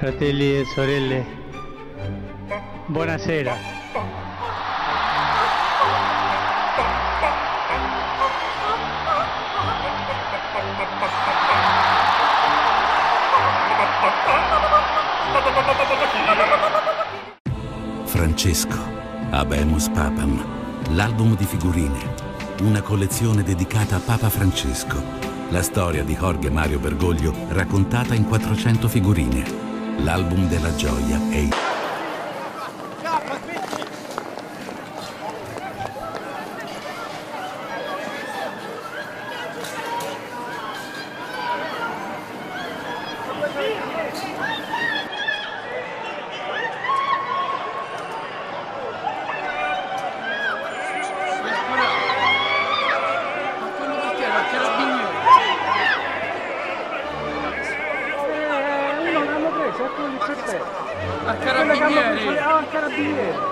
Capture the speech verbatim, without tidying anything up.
Fratelli e sorelle, buonasera. Francesco, Habemus Papam, l'album di figurine, una collezione dedicata a Papa Francesco, la storia di Jorge Mario Bergoglio raccontata in quattrocento figurine. L'album della gioia è il... A carabinieri! Ah, carabinieri!